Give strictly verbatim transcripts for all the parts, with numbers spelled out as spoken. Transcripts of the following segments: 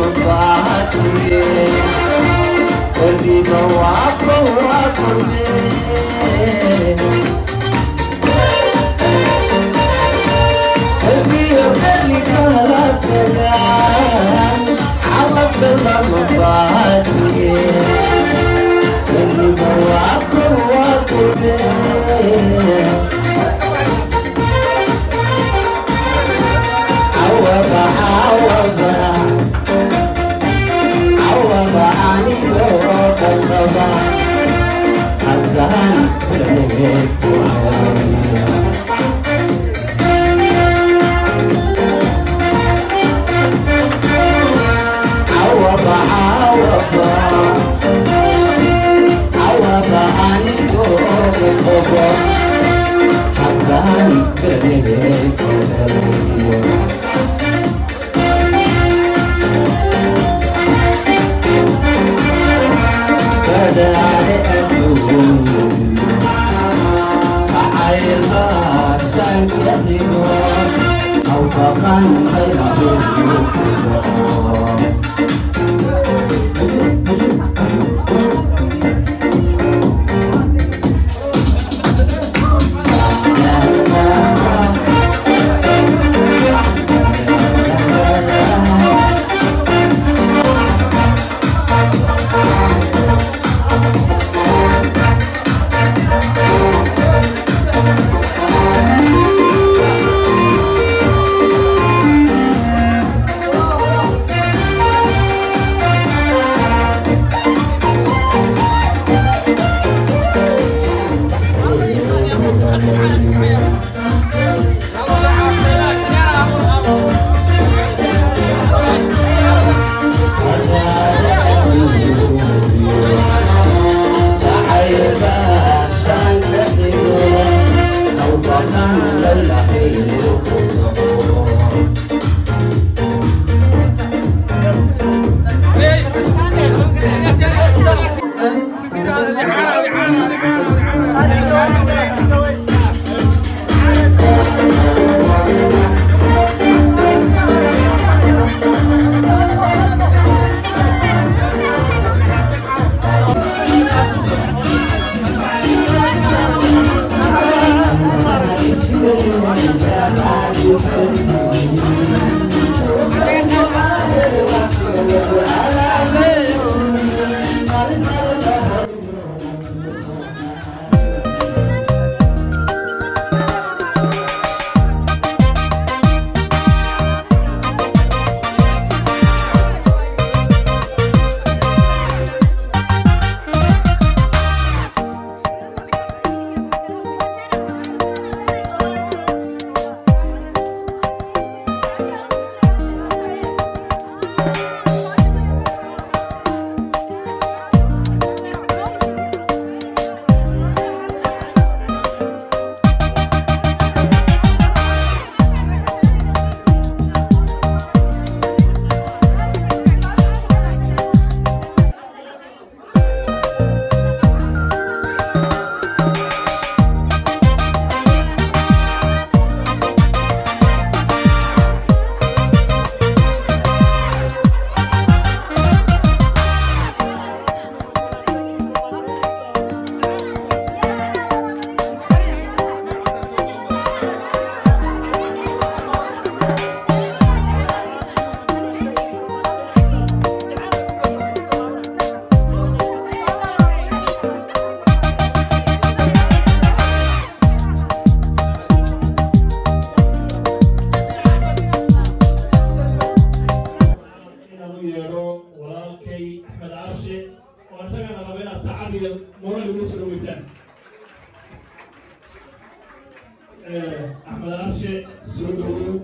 أحمد عرشة سودو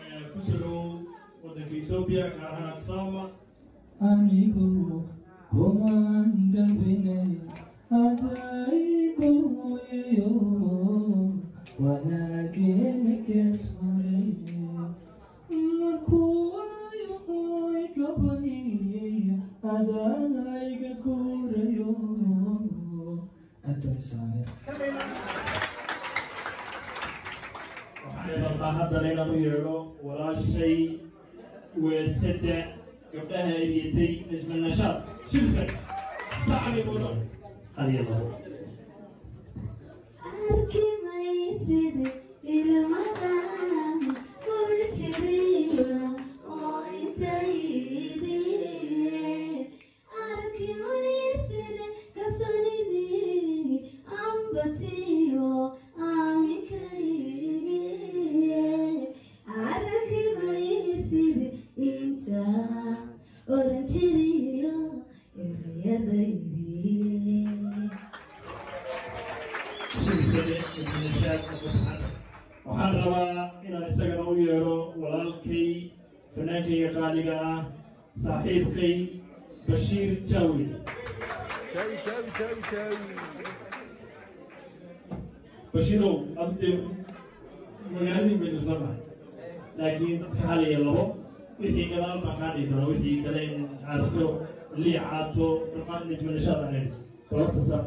كسرو ودك إثيوبيا كارهنا الصامة أنيكو كوماندا بني أدايكو يو ولكنك يسمري مركو يوي كبني أدايك كوريو أتنساني waxaan rabnaa haddana inaanu yeedho walaashay weesade قبلها يتي نجم النشاط شمسة صعب الموضوع هذه الله أركي ما يصير إلى مكان وبتريله ويتايدي أركي ما يصير كسندي أم بتيو أمي كاي أركي ما يصير إنت ورنتريو يدي waxaan rabaa inaan isagana u yeero walaalkay fanaankaga qaaliga ah saaxiibkay bashiir jawi jawi jawi jawi jawi bashiirow adde magaaladii baynu samahay laakiin dadka hal iyo labo wixii gadaal baan kaa dhihi doonaa wixii kale in caadto liicaato dhammaan nijmanashaad ahayd balorta sa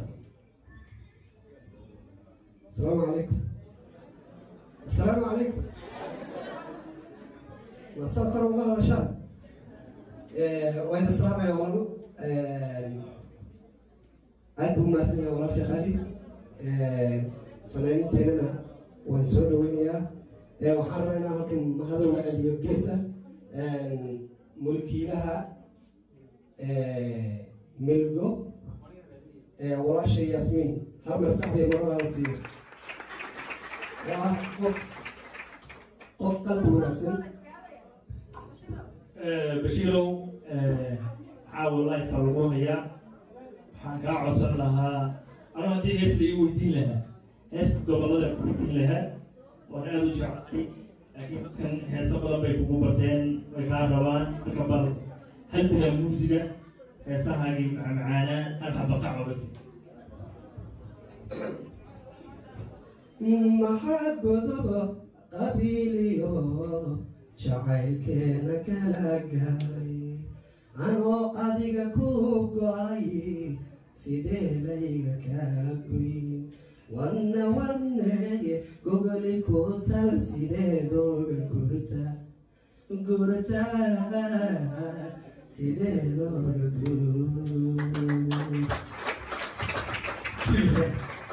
السلام عليكم السلام عليكم نتصور الله رشاد وين السلام يا ولد أدب ما سمع ولا في خالد فنانين تننا ونسول وينيا وحرمنا لكن هذا هو اليوكيسا ملكي لها ملجو ولا شيء ياسمين هم صاحبي مرة نصير قف قف قلب ونسل bashiirow caawa lifeka lagu hayaa waxaan kaa codsan lahaa anuu haddii heesta ii weydiin lahaa heesta gobollada ku weydiin lahaa waan aada u jeclay laakiin dadkan heeso badan bay kugu bateen way kaa rabaan marka bal hal bilaa muusiga heesahaagii macmacaanaa hal habaqac ogasi maxaa godobo qabiiliyo jacaylkeena kala gaaray anoo adiga ku go-ay sidee layga kaa goyn wadna wadneye gogoli ku tal sideedooga gurta gurta sideedooga gur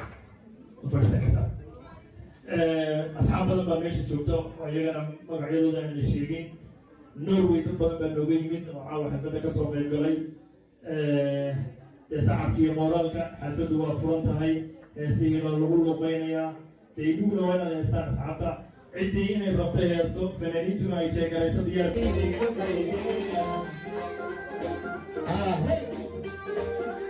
asxaab badan baa meesha joogta oo iyagana magacyadooda aan la sheegin norway dad badan baa nooga yimid oo caawa xafladda kasoo qayb galay dee sacabka iyo mooraalka xafladdu waa furan tahay heestihiina lagu luqeynayaa dee iduguna waa inaad heestaan asxaabta ciddii inay rabto heesto fanaaniintuna ay sheegarayso diyaar